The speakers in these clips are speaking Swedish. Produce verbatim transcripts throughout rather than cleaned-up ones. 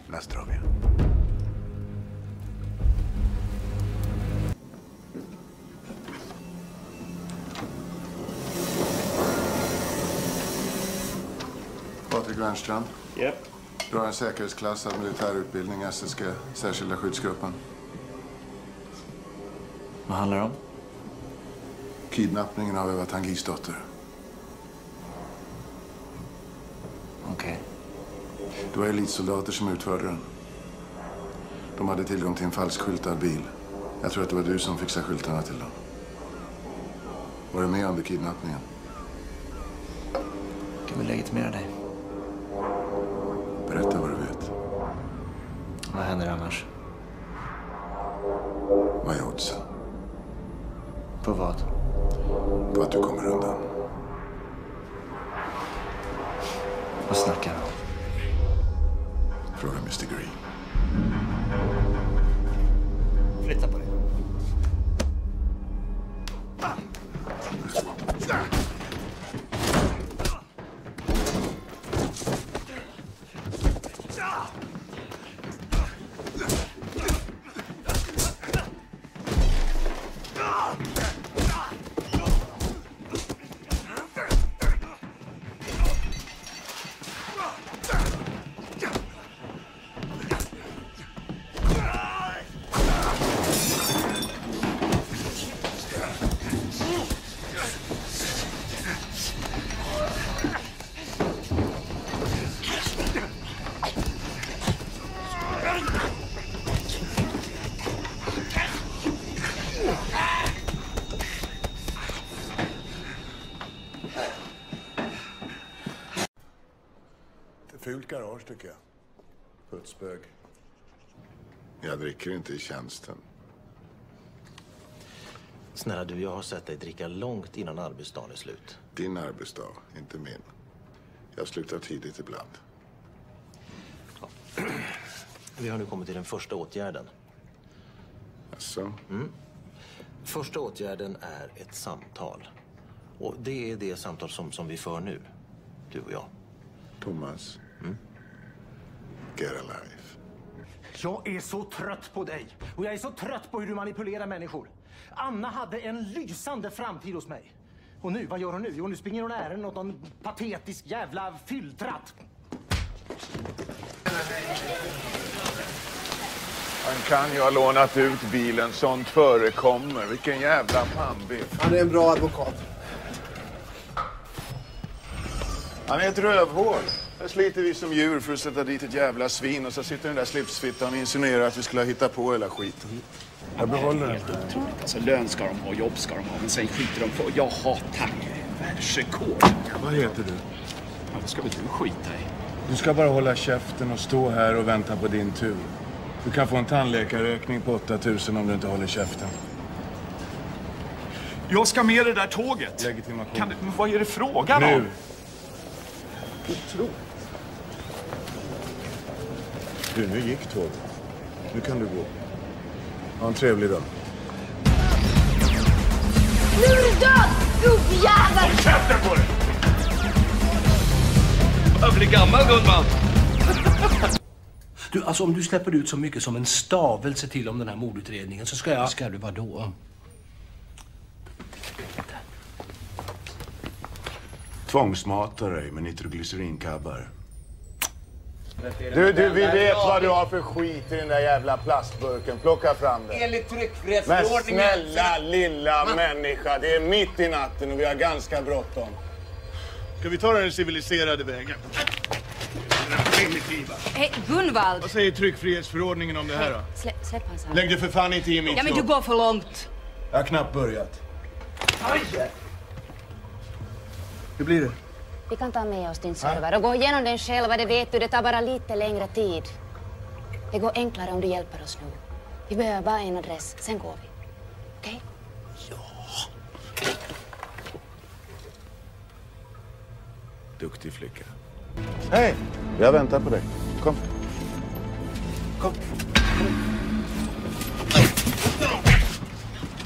Nastrovia. Patrik Wernström. Yep. Du har en säkerhetsklassad militärutbildning, S S G, särskilda skyddsgruppen. Vad handlar det om? Kidnappningen av Eva Tangis dotter. Okej. Okay. Det var elitsoldater som utförde den. De hade tillgång till en falskskyltad bil. Jag tror att det var du som fixade skyltarna till dem. Var du med under kidnappningen? Kan vi legitimera dig? Berätta vad du vet. Vad händer annars? Vad är oddsen? På vad? På att du kommer undan. Vad snackar du om? Fråga mister Green. Flytta på dig. Fult garage tycker jag. Putsbög. Jag dricker inte i tjänsten. Snälla du, jag har sett dig dricka långt innan arbetsdagen är slut. Din arbetsdag, inte min. Jag slutar tidigt ibland. Ja. Vi har nu kommit till den första åtgärden. Alltså? Mm. Första åtgärden är ett samtal. Och det är det samtal som, som vi för nu, du och jag. Thomas. Mm. Get alive. Jag är så trött på dig. Och jag är så trött på hur du manipulerar människor. Anna hade en lysande framtid hos mig. Och nu, vad gör hon nu? Jo, nu springer hon ärenden åt någon patetisk jävla fylltratt. Han kan ju ha lånat ut bilen, sånt förekommer. Vilken jävla pannbiff. Han är en bra advokat. Han är ett rövhål. Här sliter vi som djur för att sätta dit ett jävla svin och så sitter den där slipsfittan och insinuerar att vi skulle ha hittat på hela skiten. Jag behåller den. Alltså lön ska de ha, jobb ska de ha, men sen skiter de på. Jag har tack, världsrekord. Vad heter du? Ja, vad ska väl du skita i? Du ska bara hålla käften och stå här och vänta på din tur. Du kan få en tandläkarräkning på åtta tusen om du inte håller käften. Jag ska med det där tåget. Legitimation. Kan du, vad är det frågan om? Nu! Otroligt. Du, nu gick tåget. Nu kan du gå. Ha en trevlig dag. Nu är du död, gubbjävel! Håll käften på dig! Jag blir gammal, Gunman. Du, alltså om du släpper ut så mycket som en stavelse till om den här mordutredningen så ska jag... Ska du vadå? Tvångsmata dig med nitroglycerinkabbar. Du, du, vi vet vad du har för skit i den där jävla plastburken. Plocka fram den. Enligt tryckfrihetsförordningen. Men snälla lilla Man... människa, det är mitt i natten och vi har ganska bråttom. Ska vi ta den civiliserade vägen? Primitiva. Hej, Gunvald! Vad säger tryckfrihetsförordningen om det här då? Slä, släpp hans hand. Lägg det för fan inte i mitt Ja, men du går för långt. Jag har knappt börjat. Aj! Hur blir det? Vi kan ta med oss din server och gå igenom den själva, det vet du, det tar bara lite längre tid. Det går enklare om du hjälper oss nu. Vi behöver bara en adress, sen går vi. Okej? Ja. Duktig flicka. Hej! Jag väntar på dig. Kom. Kom.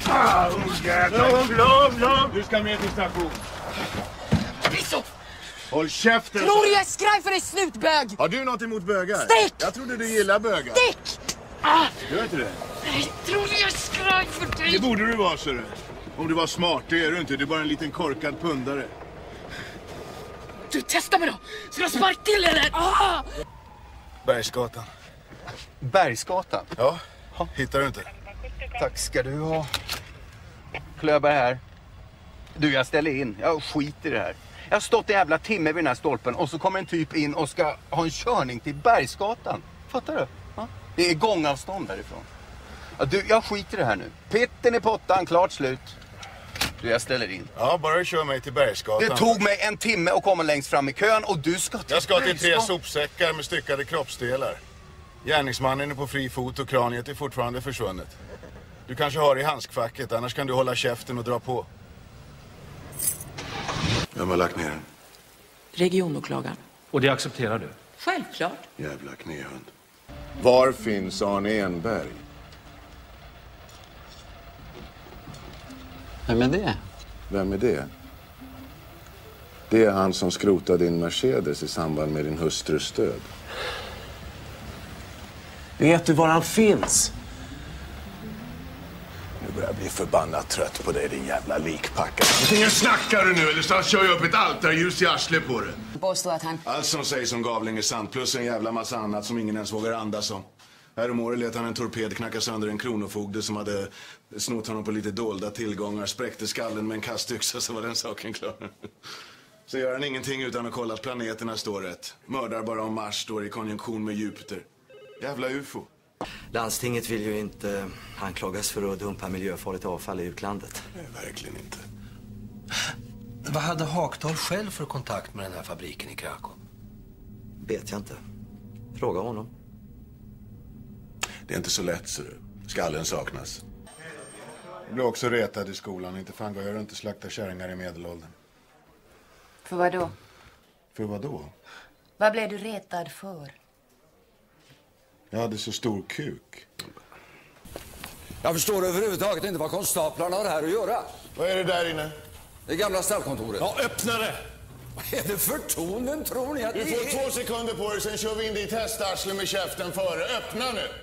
Ah, oh, jävlar. Lugn, lugn, lugn. Du ska med till station. Håll käften! Tror du jag är skraj för dig, snutbög? Har du något emot bögar? Stick! Jag trodde du gillar bögar. Stick! Ah! Gör inte det? Nej, tror du jag är skraj för dig? Det borde du vara, så det. Om du var smart, det är du inte. Du är bara en liten korkad pundare. Du, testa mig då! Ska jag sparka till eller? Ah! Bergsgatan. Bergsgatan? Ja, hittar du inte? Tack ska du ha. Klöber här. Du, jag ställer in. Jag skiter i det här. Jag har stått en jävla timme vid den här stolpen och så kommer en typ in och ska ha en körning till Bergsgatan. Fattar du? Ja? Det är gångavstånd därifrån. Ja, du, jag skiter i det här nu. Pitten i pottan, klart slut. Du, jag ställer in. Ja, bara du kör mig till Bergsgatan. Det tog mig en timme att komma längst fram i kön och du ska till Jag ska till tre Bergsgatan. sopsäckar med styckade kroppsdelar. Gärningsmannen är på fri fot och kraniet är fortfarande försvunnet. Du kanske har i handskfacket, annars kan du hålla käften och dra på. Vem har lagt ner den? Regionåklagaren. Och det accepterar du? Självklart. Jävla knehund. Var finns Arne Enberg? Vem är det? Vem är det? Det är han som skrotade din Mercedes i samband med din hustrus död. Vet du var han finns? Nu börjar jag bli förbannat trött på dig, din jävla likpackare. Ingen snackar du nu, eller så kör jag upp ett altarljus i arslet på det. Påstår att han... Allt som sägs om Gavling är sant, plus en jävla massa annat som ingen ens vågar andas om. Häromåret lät han en torped knacka sönder en kronofogde som hade snott honom på lite dolda tillgångar, spräckte skallen med en kastyxa, så var den saken klar. Så gör han ingenting utan att kolla att planeterna står rätt. Mördar bara om Mars står i konjunktion med Jupiter. Jävla U F O. Landstinget vill ju inte anklagas för att dumpa miljöfarligt avfall i utlandet. Nej, verkligen inte. Vad hade Hakdal själv för kontakt med den här fabriken i Krakow? Vet jag inte. Fråga honom. Det är inte så lätt, så du. Skallen saknas. Jag blev också retad i skolan. Inte fan går jag runt och slaktar kärringar i medelåldern. För vad då? För vad då? Vad blev du retad för? Jag hade så stor kuk. Jag förstår överhuvudtaget inte vad konstaplarna har här att göra. Vad är det där inne? Det gamla stallkontoret. Ja, öppna det! Vad är det för tonen, tror ni att Du det får är? två sekunder på dig, sen kör vi in ditt hästarsle med käften före. Öppna nu!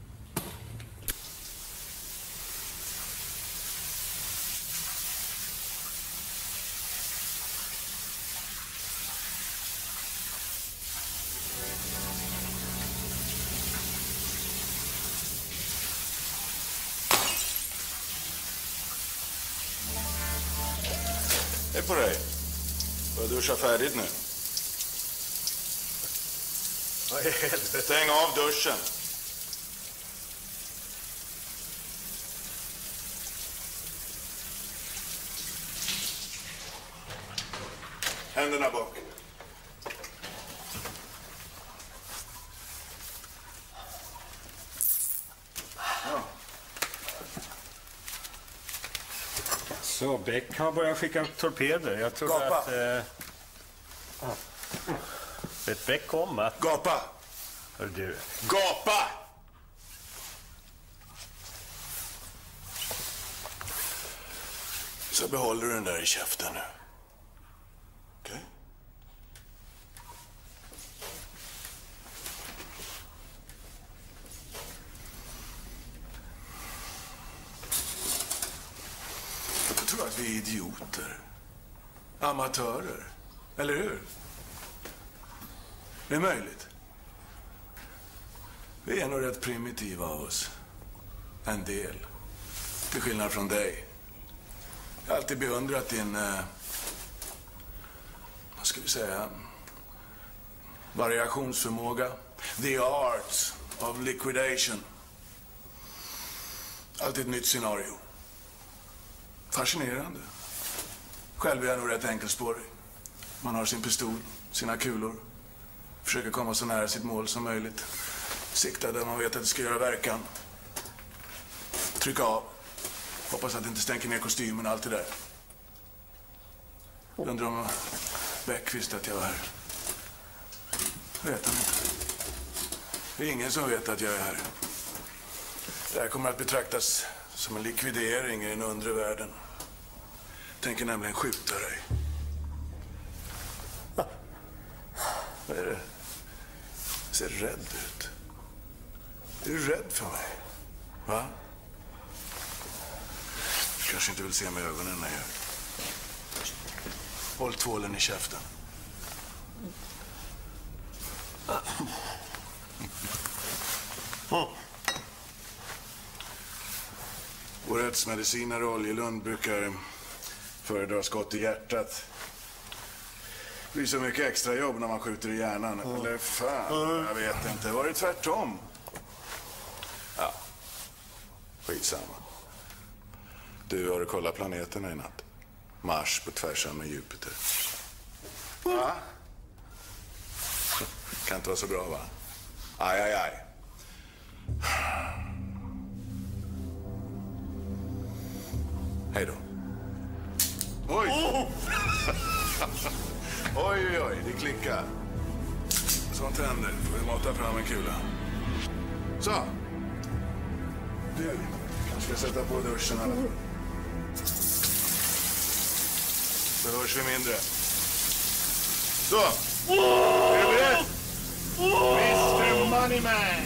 Det är på dig. Börjar duscha färdigt nu. Vad i helvete? Stäng av duschen. Händerna bak. Ja. Så Beck har börjat skicka torpeder. Jag trodde Gapa. att... Eh... Ah. Vet Beck om att... Gapa! Hör du. Gapa! Så behåller du den där i käften nu. Okej? Okay? Jag tror att vi är idioter. Amatörer. Eller hur? Det är möjligt. Vi är nog rätt primitiva av oss. En del. Till skillnad från dig. Jag har alltid beundrat din... Eh, vad ska vi säga? Variationsförmåga. The art of liquidation. Alltid ett nytt scenario. Fascinerande. Själv är jag nog rätt enkelspårig. Man har sin pistol, sina kulor. Försöker komma så nära sitt mål som möjligt. Sikta där man vet att det ska göra verkan. Trycka av. Hoppas att det inte stänker ner kostymen och allt det där. Undrar om Beck visste att jag var här. Vet han inte. Det är ingen som vet att jag är här. Det här kommer att betraktas som en likvidering i den undre världen. Tänker nämligen skjuta dig. Vad är det? Du ser rädd ut. Är du rädd för mig? Va? Du kanske inte vill se mig i ögonen när jag... Håll tvålen i käften. Vår rättsmedicinare Oljelund brukar föredra skott i hjärtat. Det blir så mycket extra jobb när man skjuter i hjärnan. Mm. Eller fan, jag vet inte. Var det tvärtom? Ja, skitsamma. Du, har du kollat planeterna i natt? Mars på tvärsan med Jupiter. Va? Kan inte vara så bra, va? Aj, aj, aj. Hej då. Oj! Oh! Oj, oj, oj, det klickar. Sånt händer. Får vi mata fram en kula. Så. Du, jag ska sätta på duschen alla. Så hörs vi mindre. Så. Är du beredd? mister Moneyman.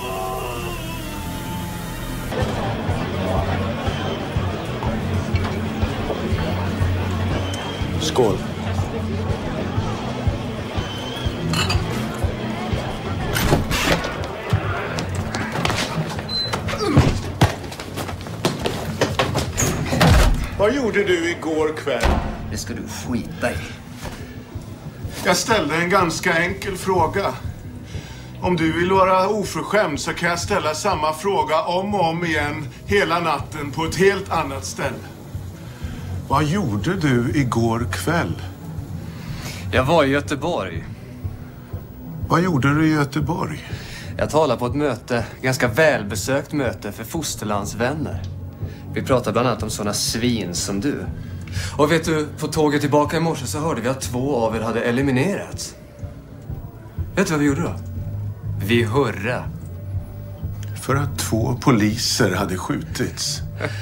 Skål. Vad gjorde du igår kväll? Det ska du skita i. Jag ställde en ganska enkel fråga. Om du vill vara oförskämd så kan jag ställa samma fråga om och om igen hela natten på ett helt annat ställe. Vad gjorde du igår kväll? Jag var i Göteborg. Vad gjorde du i Göteborg? Jag talade på ett möte, ganska välbesökt möte för fosterlandsvänner. Vi pratade bland annat om sådana svin som du. Och vet du, på tåget tillbaka i morse så hörde vi att två av er hade eliminerats. Vet du vad vi gjorde då? Vi hurra. För att två poliser hade skjutits.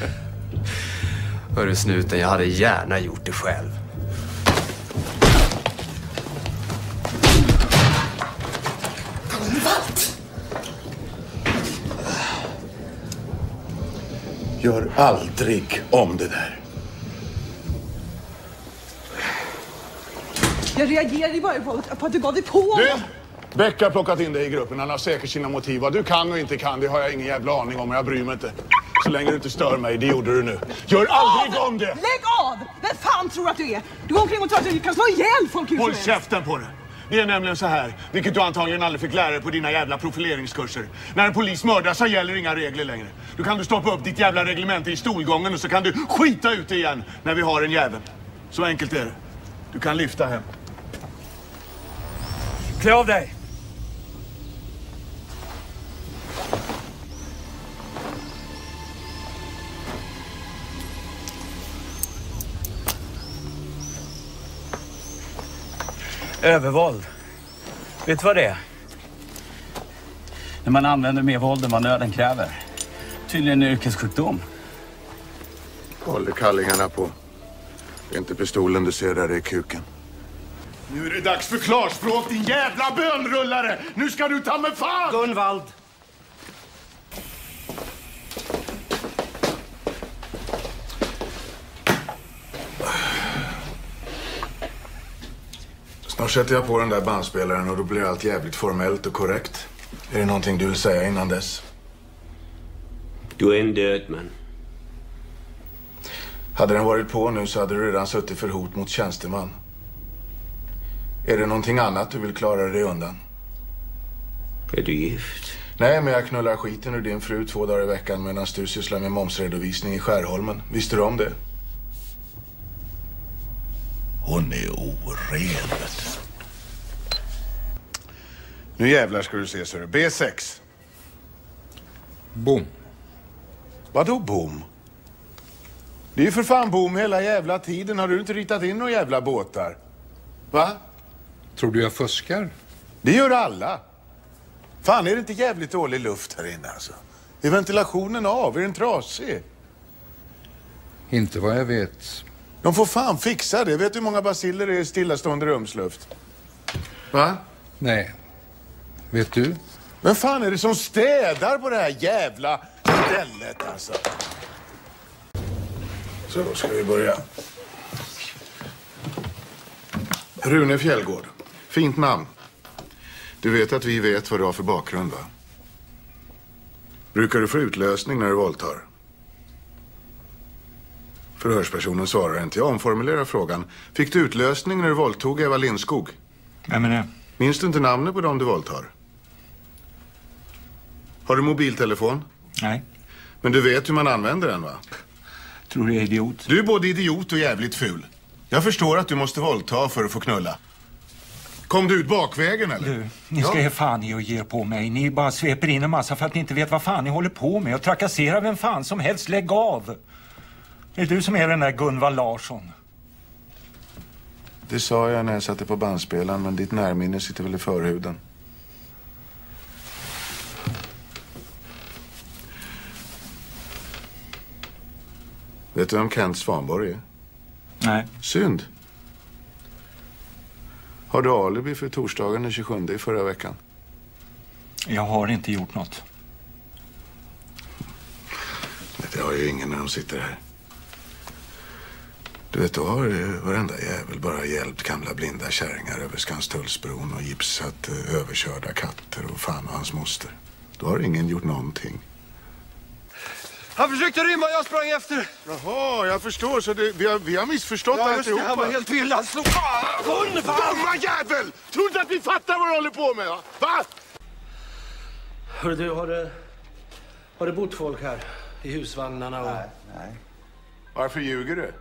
Hörru snuten, jag hade gärna gjort det själv. Gör aldrig om det där. Jag reagerade bara på, på att du gav dig på. Du, Becka har plockat in dig i gruppen. Han har säkert sina motiv. Vad du kan och inte kan, det har jag ingen jävla aning om. Jag bryr mig inte. Så länge du inte stör mig, det gjorde du nu. Gör aldrig om det! Lägg av! Vem fan tror att du är? Du går omkring och tror att du kan slå ihjäl folk. Håll käften på det! Det är nämligen så här, vilket du antagligen aldrig fick lära dig på dina jävla profileringskurser. När en polis mördar så gäller inga regler längre. Du kan du stoppa upp ditt jävla reglemente i stolgången och så kan du skita ut igen när vi har en jävel. Så enkelt är det. Du kan lyfta hem. Klä av dig! Övervåld. Vet du vad det är? När man använder mer våld än vad nöden kräver. Tydligen en yrkessjukdom. Håller kallingarna på. Det är inte pistolen du ser där, det är kuken. Nu är det dags för klarspråk, din jävla bönrullare! Nu ska du ta med fan! Gunvald! Snart sätter jag på den där bandspelaren och då blir allt jävligt formellt och korrekt. Är det någonting du vill säga innan dess? Du är en död man. Hade den varit på nu så hade du redan suttit för hot mot tjänsteman. Är det någonting annat du vill klara dig undan? Är du gift? Nej, men jag knullar skiten ur din fru två dagar i veckan medan du sysslar med momsredovisning i Skärholmen. Visste du om det? Hon är oren. Nu jävlar ska du se, så B sex. Bom. Vadå bom? Det är ju för fan bom hela jävla tiden. Har du inte ritat in några jävla båtar? Va? Tror du jag fuskar? Det gör alla. Fan, är det inte jävligt dålig luft här inne alltså? Är ventilationen av? Är den trasig? Inte vad jag vet. De får fan fixa det. Vet du hur många baciller det är i stillastående rumsluft? Va? Nej. Vet du? Vem fan är det som städar på det här jävla stället alltså? Så då ska vi börja. Rune Fjällgård. Fint namn. Du vet att vi vet vad du har för bakgrund, va? Brukar du få utlösning när du våldtar? Förhörspersonen svarar inte. Jag omformulerar frågan. Fick du utlösning när du våldtog Eva Lindskog? Vem är det? Minns du inte namnet på dem du våldtar? Har du mobiltelefon? Nej. Men du vet hur man använder den, va? Tror du är idiot? Du är både idiot och jävligt ful. Jag förstår att du måste våldta för att få knulla. Kom du ut bakvägen, eller? Du, ni ska ja. ge fan i och ge på mig. Ni bara sveper in en massa för att ni inte vet vad fan ni håller på med. Och trakasserar vem fan som helst. Lägg av! Det är du som är den där Gunvald Larsson. Det sa jag när jag satte på bandspelaren, men ditt närminne sitter väl i förhuden. Vet du vem Kent Svanborg är? Nej. Synd. Har du alibi för torsdagen den tjugosjunde i förra veckan? Jag har inte gjort något. Det har ju ingen när de sitter här. Du vet, då har varenda jävel bara hjälpt gamla blinda kärringar över Skanstullsbron och gipsat eh, överkörda katter och fan och hans moster. Då har ingen gjort någonting. Han försökte rymma, jag sprang efter. Jaha, jag förstår. Så det, vi, har, vi har missförstått ja, alltihopa. Han var helt vild. Han slog... Dumma jävel! Tror inte att vi fattar vad du håller på med, va? Va? Hör du, har det, har det bott folk här i husvagnarna? Och... Nej, nej. Varför ljuger du?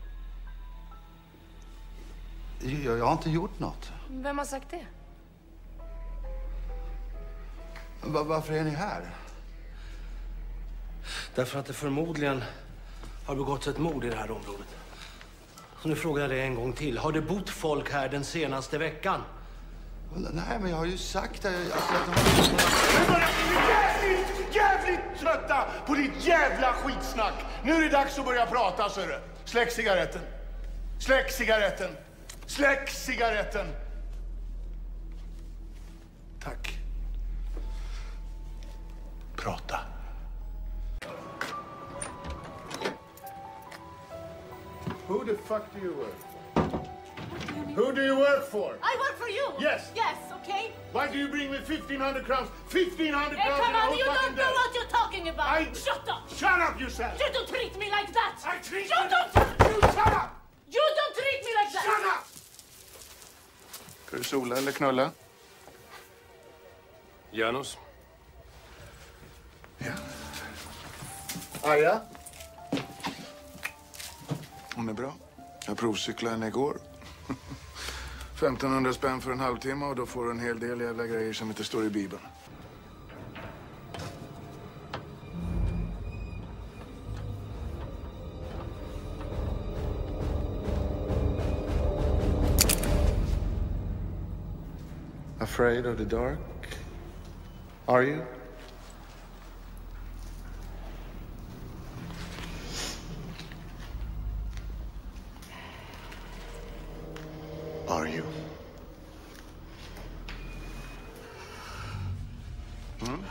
Jag, jag har inte gjort något. Vem har sagt det? Va, varför är ni här? Därför att det förmodligen har begåtts ett mord i det här området. Så nu frågar jag dig en gång till. Har det bott folk här den senaste veckan? Nej, men jag har ju sagt att jag... Vi börjar bli jävligt, jävligt trötta på ditt jävla skitsnack. Nu är det dags att börja prata, så du. Släck cigaretten. Släck cigaretten. Släck cigaretten. Tack. Prata. Who the fuck do you work? Who do you work for? I work for you. Yes. Yes, okay. Why do you bring me fifteen hundred crowns? fifteen hundred Hey, crowns come in a on, whole you fucking don't know day. what you're talking about. I... Shut up. Shut up, you said. You don't treat me like that. I treat you. you... Don't... You shut up. You don't treat me like that. Shut up. Ska du sola eller knulla? Janus. Ja. Aja. Hon är bra. Jag provcyklade henne igår. femtonhundra spänn för en halvtimme och då får du en hel del jävla grejer som inte står i Bibeln. Afraid of the dark? Are you? Are you? Mm?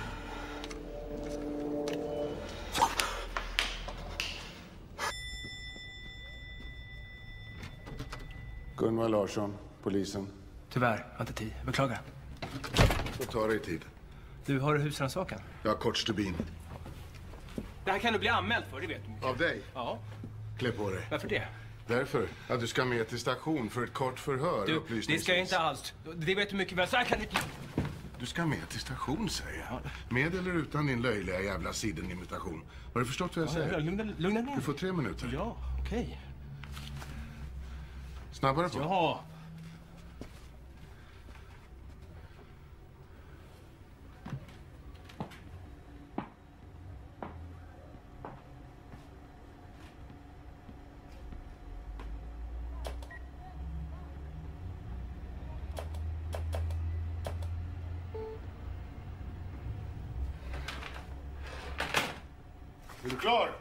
Gunvald Larsson, polisen. Tyvärr, jag har inte tid. Beklagar. Får ta dig tid. Du har husrannsakan. Jag har kort stubin. Det här kan du bli anmäld för, det vet du. Av dig? Ja. Klä på dig. Varför det? Därför att du ska med till station för ett kort förhör. Du, det ska jag inte alls. Det vet du mycket väl. Så här kan du inte... Du ska med till station, säger jag. Med eller utan din löjliga jävla sidenimitation. Har du förstått vad jag säger? Ja, lugna, lugna ner. Du får tre minuter. Ja, okej. Okay. Snabbare på. Ja. Är du klar?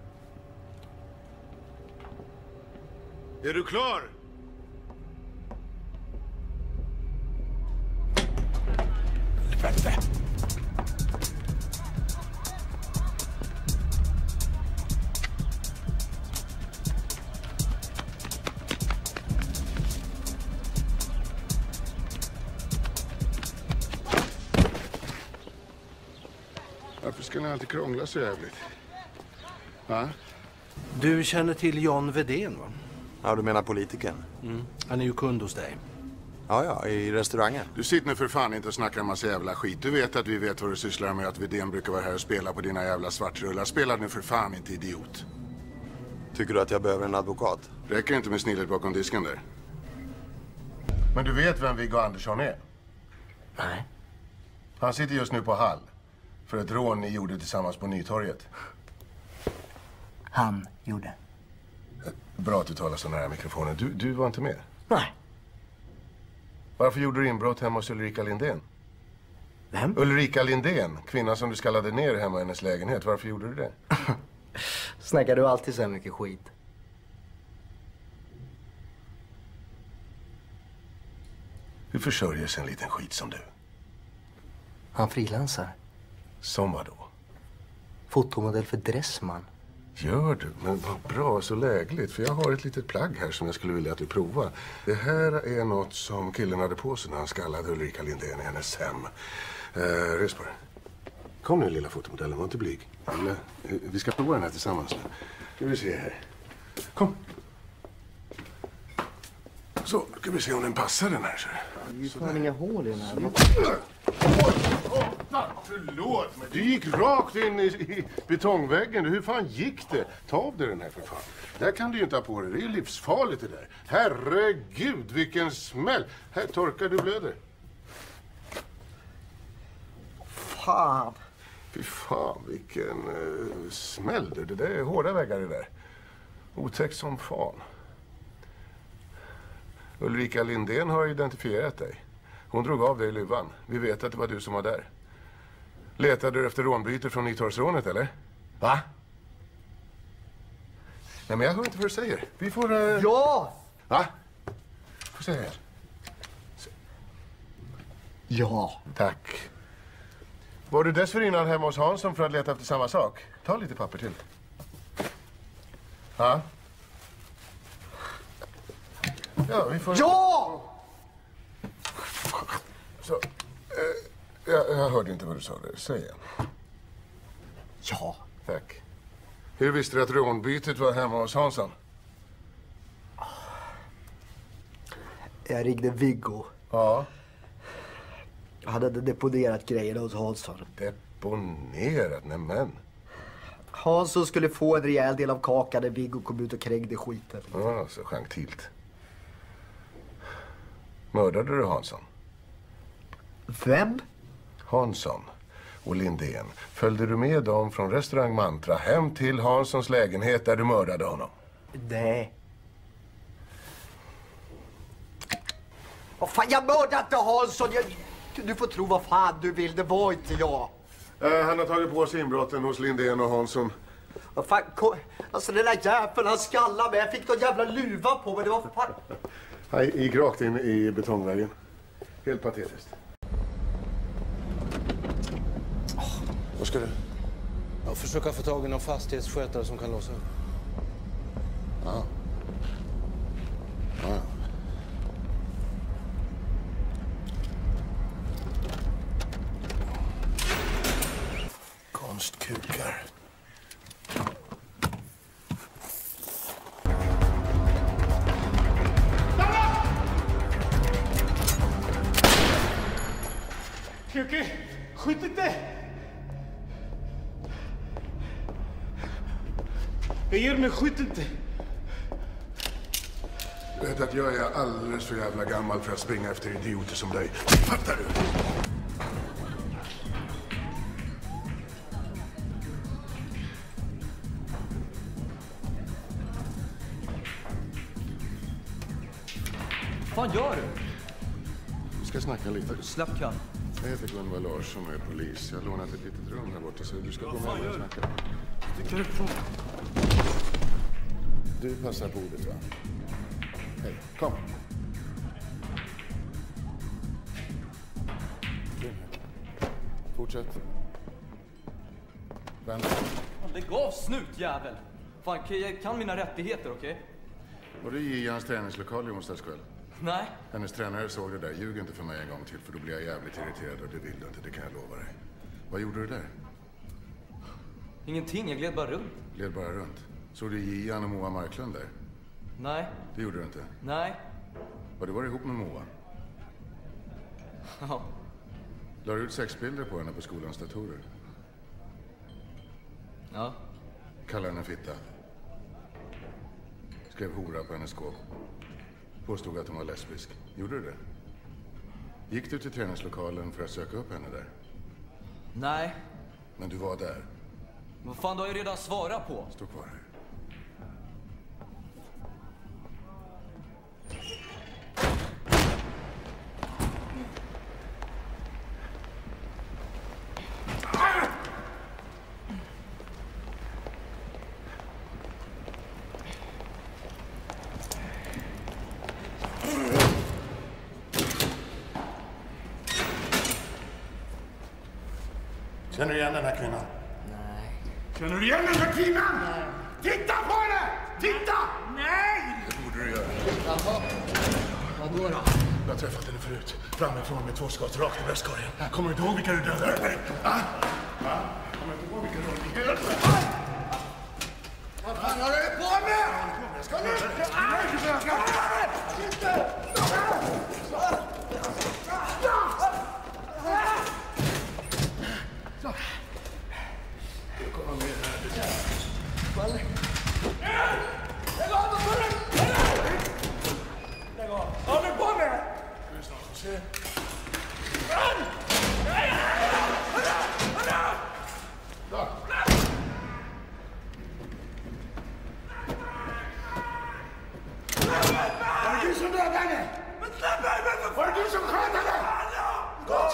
Är du klar? Varför ska ni alltid krångla så jävligt? Va? Du känner till John Wedén, va? Ja, du menar politikern? Mm. Han är ju kund hos dig. Ja, ja, i restaurangen. Du sitter nu för fan inte och snackar en massa jävla skit. Du vet att vi vet vad du sysslar med, att Wedén brukar vara här och spela på dina jävla svartrullar. Spela nu för fan inte, idiot. Tycker du att jag behöver en advokat? Räcker inte med snillet bakom disken där. Men du vet vem Viggo Andersson är? Nej. Han sitter just nu på Hall. För ett rån ni gjorde tillsammans på Nytorget. Han gjorde. Bra att du talar så nära mikrofonen. Du, du var inte med? Nej. Varför gjorde du inbrott hemma hos Ulrika Lindén? Vem? Ulrika Lindén, kvinnan som du skallade ner hemma i hennes lägenhet. Varför gjorde du det? Snackar du alltid så mycket skit? Hur försörjer sig en liten skit som du? Han frilansar. Som vadå? Fotomodell för Dressman. Gör du? Men vad bra, så lägligt. För jag har ett litet plagg här som jag skulle vilja att du provar. Det här är något som killen hade på sig när han skallade Ulrika Lindén i hennes hem. Uh, res på det. Kom nu, lilla fotomodellen, var inte blyg. Eller, uh, vi ska prova den här tillsammans nu. Ska vi se här. Kom. Så, ska vi se om den passar den här. Så. Det är ju fan inga hål i den här. Förlåt, men du gick rakt in i, i betongväggen. Hur fan gick det? Ta av dig den här för fan. Där kan du ju inte ha på dig. Det är ju livsfarligt det där. Herregud, vilken smäll. Här, torkar, du blöder. Fan. Fy fan, vilken uh, smäll du. Det där är hårda väggar det där. Otäckt som fan. Ulrika Lindén har identifierat dig. Hon drog av dig i luvan. Vi vet att det var du som var där. Letade du efter rånbyte från Nytorgsrånet, eller? Va? Nej, men jag hör inte vad du säger. Vi får... Uh... Ja! Va? Får säga här. Ja. Tack. Var du dessförinnan hemma hos Hansson för att leta efter samma sak? Ta lite papper till. Ja? Ja, vi får... Ja! Så, eh, jag, jag hörde inte vad du sa där. Säg igen. Ja. Tack. Hur visste du att rånbytet var hemma hos Hansson? Jag ringde Viggo. Ja. Han hade deponerat grejerna hos Hansson. Deponerat? Nämen. Hansson skulle få en rejäl del av kakan när Viggo kom ut och krängde skiten. Ja, så gentilt. Mördade du Hansson? Vem? Hansson och Lindén. Följde du med dem från restaurang Mantra hem till Hanssons lägenhet där du mördade honom? Nej. Vad fan, jag mördade inte Hansson. Jag... Du får tro vad fan du vill. Det var inte jag. Äh, han har tagit på sig inbrotten hos Lindén och Hansson. Vad fan, kom... Alltså den där jäveln, han skallade mig. Jag fick någon jävla luva på mig. Det var för fan... Han gick rakt in i betongväggen. Helt patetiskt. Oh. Vad ska du? Jag försöka få tag i någon fastighetsskötare som kan låsa upp. Ja. Ja. Konstkukar. Kuki, skjut inte! Jag ger mig, skjut inte! Vet att jag är alldeles för jävla gammal för att springa efter idioter som dig. Fattar du? Vad fan gör du? Vi ska snacka lite. Släpp kan. Jag heter Gunvar Larsson och är polis. Jag har lånat ett litet rum här borta så du ska komma hem och snacka. Sticker ifrån. Du passar på ordet, va? Hej, kom. Fortsätt. Vänta. Lägg av, snutjävel! Fan, jag kan mina rättigheter, okej? Okay? Var du i hans träningslokal i onsdags kväll? Nej. Hennes tränare såg det där. Ljug inte för mig en gång till, för då blir jag jävligt irriterad och det vill du inte, det kan jag lova dig. Vad gjorde du där? Ingenting, jag gled bara runt. Gled bara runt. Såg du Gian och Moa Marklund där? Nej. Det gjorde du inte? Nej. Har du varit ihop med Moa? Ja. La du ut sexbilder på henne på skolans datorer? Ja. Kallade henne fitta. Skrev hora på hennes skåp. Påstod att hon var lesbisk. Gjorde du det? Gick du till träningslokalen för att söka upp henne där? Nej. Men du var där. Vad fan, du har ju redan svarat på. Stå kvar här. Känner du igen den här kvinnan? Nej. Känner du igen den här kvinnan? Nej. Titta på henne! Titta! Nej! Det borde du göra. Jaha. Vadå då? Jag har träffat henne förut. Framifrån med två skott rakt i bröstkorgen. Kommer du inte ihåg vilka du dödade? Ah? Ah? Kommer du inte ihåg vilka du dödade? Vad fan har du på med? Jag ska Du kommer med här. Lägg av dem för dig! Lägg av! Vad är du på med? Nu är snart få se. Run! Var det du som dödade henne? Men släpp mig! Var det du som sköt henne? Gott!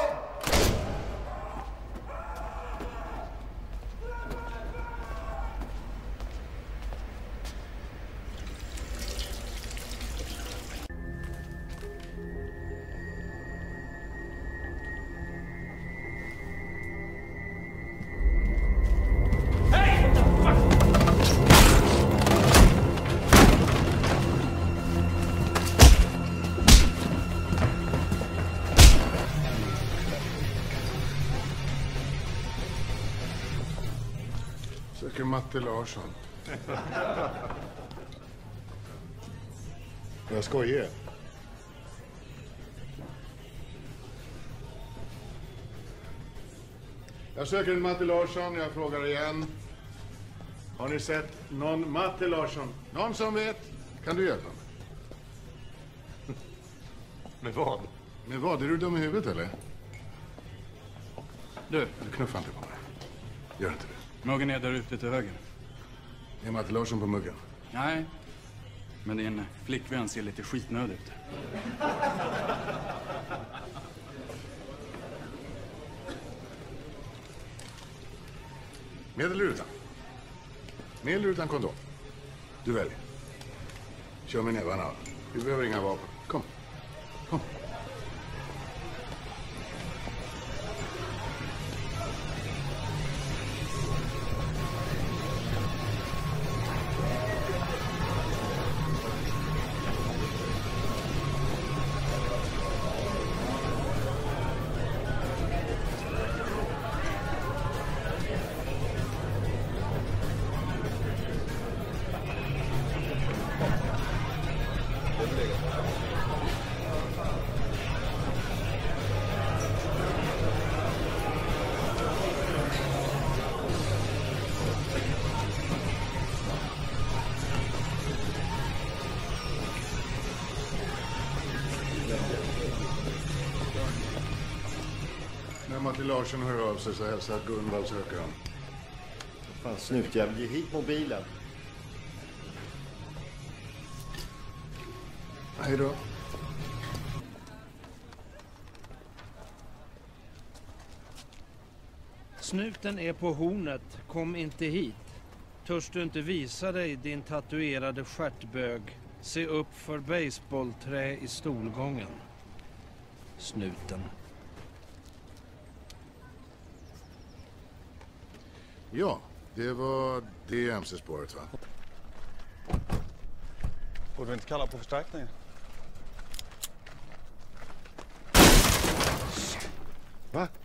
Söker Matte Larsson. Jag skojar. Jag söker en Matte Larsson. Jag frågar igen. Har ni sett någon Matte Larsson? Någon som vet? Kan du hjälpa mig? Med vad? Med vad? Är du dum i huvudet eller? Du. Du knuffar inte på mig. Gör inte det. Muggen är där ute till höger. Är Matte Larsson på muggen? Nej. Men din flickvän ser lite skitnödig ut. Med eller utan? Med eller utan kondom? Du väljer. Kör med nävarna. Vi behöver inga vapen. Kom. Kom. När Martin Larsson hör av sig så hälsar att Gunvald söker honom. Fan, snutjävel, ge hit mobilen. Hej då. Snuten är på hornet. Kom inte hit. Törs du inte visa dig, din tatuerade stjärtbög? Se upp för baseballträ i stolgången. Snuten. Ja, det var det M C-spåret, va? Borde vi inte kalla på förstärkning? Va?